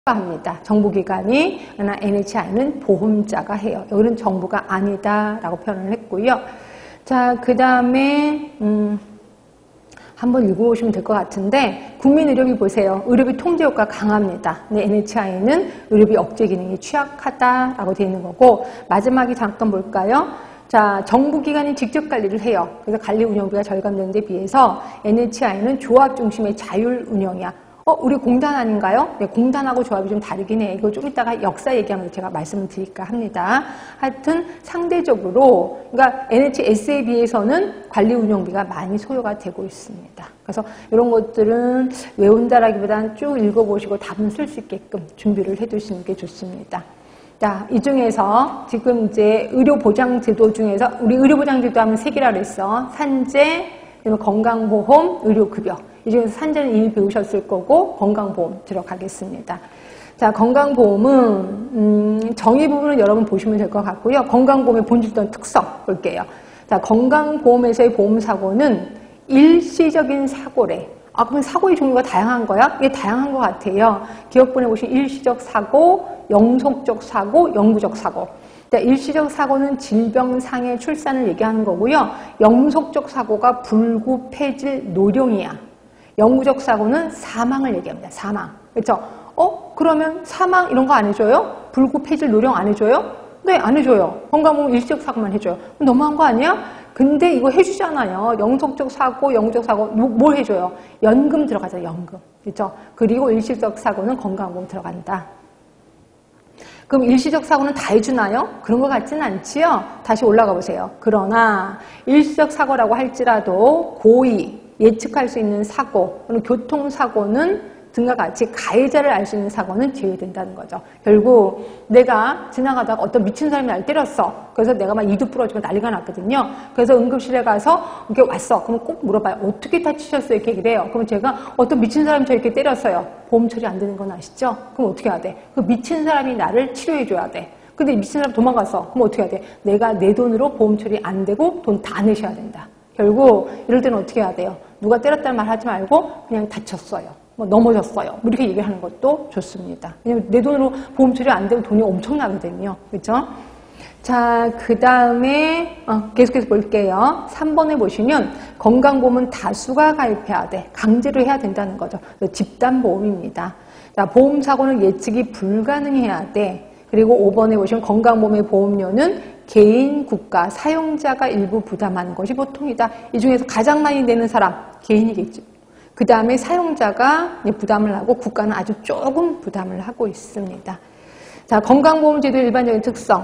합니다. 정부기관이. 그러나 NHI는 보험자가 해요. 여기는 정부가 아니다라고 표현을 했고요. 자, 그 다음에 한번 읽어보시면 될 것 같은데 국민의료비 보세요. 의료비 통제 효과가 강합니다. 근데 NHI는 의료비 억제 기능이 취약하다라고 되어 있는 거고 마지막에 잠깐 볼까요? 자, 정부기관이 직접 관리를 해요. 그래서 관리 운영비가 절감되는 데 비해서 NHI는 조합 중심의 자율 운영이야. 우리 공단 아닌가요? 네, 공단하고 조합이 좀 다르긴 해. 이거 좀 이따가 역사 얘기하면서 제가 말씀을 드릴까 합니다. 하여튼 상대적으로 그러니까 NHS에 비해서는 관리 운영비가 많이 소요가 되고 있습니다. 그래서 이런 것들은 외운다라기보다는 쭉 읽어보시고 답은 쓸 수 있게끔 준비를 해두시는 게 좋습니다. 자, 이 중에서 지금 이제 의료보장제도 중에서 우리 의료보장제도 하면 3개라 그랬어. 산재, 건강보험, 의료급여. 이 중에서 산재는 이미 배우셨을 거고 건강보험 들어가겠습니다. 자, 건강보험은 정의 부분은 여러분 보시면 될 것 같고요. 건강보험의 본질적 특성 볼게요. 자, 건강보험에서의 보험사고는 일시적인 사고래. 그럼 사고의 종류가 다양한 거야? 이게 다양한 것 같아요. 기억본에 보시면 일시적 사고, 영속적 사고, 영구적 사고. 자, 일시적 사고는 질병상의 출산을 얘기하는 거고요. 영속적 사고가 불구, 폐질, 노령이야. 영구적 사고는 사망을 얘기합니다. 사망. 그렇죠? 그러면 사망 이런 거 안 해줘요? 불구, 폐질, 노령 안 해줘요? 네, 안 해줘요. 건강보험 일시적 사고만 해줘요. 너무한 거 아니야? 근데 이거 해주잖아요. 영속적 사고, 영구적 사고 뭘 해줘요? 연금 들어가죠. 연금. 그렇죠? 그리고 일시적 사고는 건강보험 들어간다. 그럼 일시적 사고는 다 해주나요? 그런 것 같지는 않지요? 다시 올라가 보세요. 그러나 일시적 사고라고 할지라도 고의, 예측할 수 있는 사고, 또는 교통사고는 등과 같이 가해자를 알 수 있는 사고는 제외된다는 거죠. 결국 내가 지나가다가 어떤 미친 사람이 날 때렸어. 그래서 내가 막 이도 부러지고 난리가 났거든요. 그래서 응급실에 가서 이렇게 왔어. 그러면 꼭 물어봐요. 어떻게 다치셨어요? 이렇게 얘기를 해요. 그럼 제가 어떤 미친 사람이 저 이렇게 때렸어요. 보험 처리 안 되는 건 아시죠? 그럼 어떻게 해야 돼? 그 미친 사람이 나를 치료해줘야 돼. 근데 미친 사람 도망갔어. 그럼 어떻게 해야 돼? 내가 내 돈으로 보험 처리 안 되고 돈 다 내셔야 된다. 결국 이럴 때는 어떻게 해야 돼요? 누가 때렸다는 말 하지 말고 그냥 다쳤어요. 넘어졌어요. 이렇게 얘기하는 것도 좋습니다. 왜냐면 내 돈으로 보험 처리 안 되면 돈이 엄청나거든요. 그렇죠? 자, 그 다음에 계속해서 볼게요. 3번에 보시면 건강보험은 다수가 가입해야 돼. 강제로 해야 된다는 거죠. 집단보험입니다. 자, 보험사고는 예측이 불가능해야 돼. 그리고 5번에 보시면 건강보험의 보험료는 개인, 국가, 사용자가 일부 부담하는 것이 보통이다. 이 중에서 가장 많이 내는 사람, 개인이겠죠. 그 다음에 사용자가 부담을 하고 국가는 아주 조금 부담을 하고 있습니다. 자, 건강보험제도의 일반적인 특성.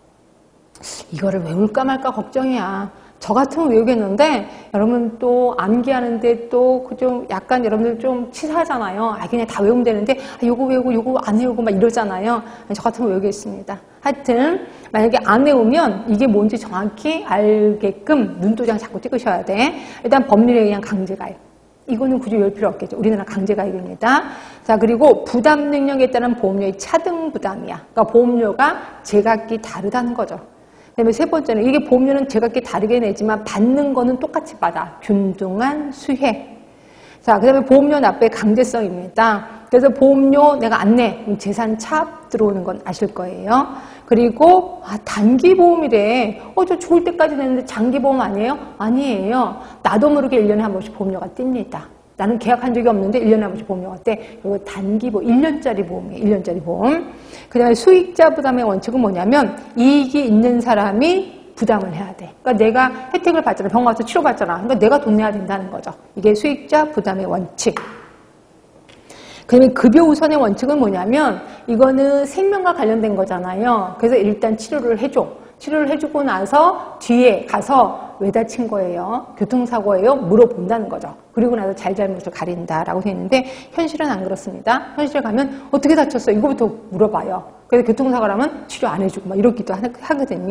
이거를 외울까 말까 걱정이야. 저 같으면 외우겠는데 여러분 또 암기하는데 또 좀 약간 여러분들 좀 치사하잖아요. 그냥 다 외우면 되는데 요거 외우고 요거 안 외우고 막 이러잖아요. 저 같으면 외우겠습니다. 하여튼 만약에 안 외우면 이게 뭔지 정확히 알게끔 눈도장 자꾸 찍으셔야 돼. 일단 법률에 의한 강제가입. 이거는 굳이 외울 필요 없겠죠. 우리나라 강제가입입니다. 자, 그리고 부담 능력에 따른 보험료의 차등 부담이야. 그러니까 보험료가 제각기 다르다는 거죠. 그다음에 세 번째는 이게 보험료는 제각기 다르게 내지만 받는 거는 똑같이 받아. 균등한 수혜. 자, 그 다음에 보험료 납부의 강제성입니다. 그래서 보험료 내가 안 내. 재산 차압 들어오는 건 아실 거예요. 그리고 단기보험이래. 저 죽을 때까지 내는데 장기보험 아니에요? 아니에요. 나도 모르게 1년에 한 번씩 보험료가 띱니다. 나는 계약한 적이 없는데 1년에 한 번씩 보험료가 떼. 이거 단기보험, 1년짜리 보험이에요. 1년짜리 보험. 그 다음에 수익자 부담의 원칙은 뭐냐면 이익이 있는 사람이 부담을 해야 돼. 그러니까 내가 혜택을 받잖아. 병원 가서 치료받잖아. 그러니까 내가 돈 내야 된다는 거죠. 이게 수익자 부담의 원칙. 그 다음에 급여 우선의 원칙은 뭐냐면 이거는 생명과 관련된 거잖아요. 그래서 일단 치료를 해줘. 치료를 해주고 나서 뒤에 가서 왜 다친 거예요? 교통사고예요? 물어본다는 거죠. 그리고 나서 잘잘못을 가린다라고 되어 있는데 현실은 안 그렇습니다. 현실에 가면 어떻게 다쳤어? 이거부터 물어봐요. 그래서 교통사고라면 치료 안 해주고 막 이러기도 하거든요.